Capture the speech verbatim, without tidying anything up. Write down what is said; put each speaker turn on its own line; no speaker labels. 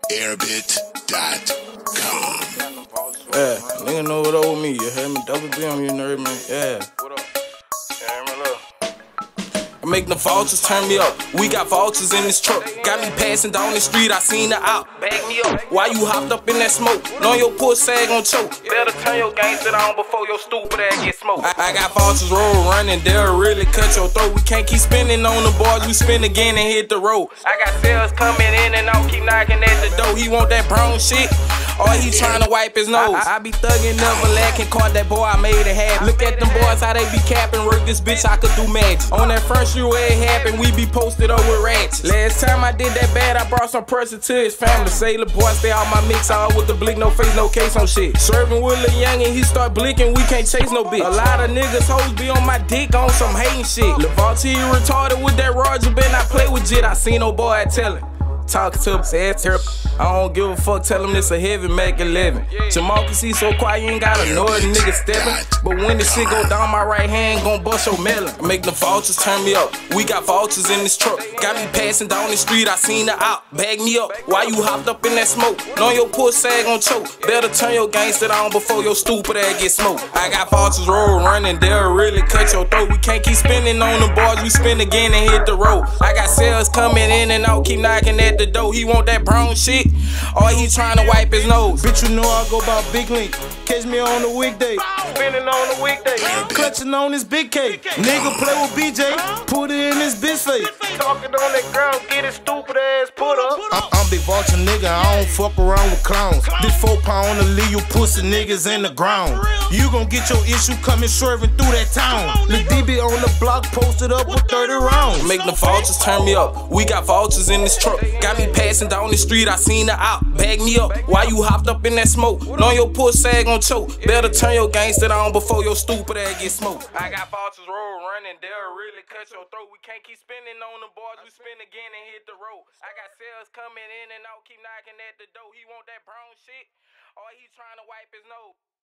airbit dot com.
Yeah, nigga know what over me, you heard me? Double B on you, nerd, man. Yeah.
What up? Yeah, man, look.
I make the vultures turn me up. We got vultures in this truck. Got me passing down the street, I seen her out. Bag me up. Why you hopped up in that smoke? Know your pussy gon' choke.
Better turn your gangster on before your stupid ass get smoked.
I, I got vultures roll running, they'll really cut your throat. We can't keep spinning on the boards, we spin again and hit the road.
I got sales coming in and out, keep knocking at the door.
Though he want that brown shit, or he tryna wipe his nose. I, I, I be thugging, never lacking, caught that boy, I made it happen. Look at them boys, how they be capping, work this bitch, I could do magic. On that first year where it happened, we be posted up with ratchets. Last time I did that bad, I brought some pressure to his family. Sailor boy, stay out my mix, all with the blick, no face, no case, no shit. Serving with Lil Young and he start blinking, we can't chase no bitch. A lot of niggas hoes be on my dick on some hating shit. Levante retarded with that Roger, better not play with jit. I seen no boy tellin'. Talking to him, say it's terrible. I don't give a fuck, tell him this a heavy Mac eleven. Jamal can see so quiet, you ain't gotta know a nigga steppin'. But when this shit go down, my right hand gon' bust your melon. Make the vultures turn me up. We got vultures in this truck. Got me passing down the street, I seen her out. Bag me up. Why you hopped up in that smoke? Know your pussy gon' choke. Better turn your gangster on before your stupid ass get smoked. I got vultures roll running, they'll really cut your throat. We can't keep spinning on the boards, we spin again and hit the road. I got sales coming in and out, keep knocking at the door. He want that brown shit, or he tryna wipe his nose.
Bitch, you know I go by Big Link. Catch me on the weekday,
Spinning on the weekday,
clutching on this big cake. Nigga play with B J, put it in his bitch face.
talking on that ground, get his stupid ass put up.
I'm, I'm big vulture nigga, I don't fuck around with clowns. This four pound to leave you pussy niggas in the ground. You gon' get your issue coming swerving through that town. Lil D B on the block posted up with thirty rounds.
Make the vultures turn me up. We got vultures in this truck. Got me passing down the street, I seen her out. Bag me up. Why you hopped up in that smoke? Know your pussy gon' choke. Better turn your gangster on before your stupid ass get smoked.
I got vultures roll running, they'll really cut your throat. We can't keep spinning on the boards, we spin again and hit the road. I got sales coming in and out, keep knocking at the door. He want that brown shit, or he trying to wipe his nose.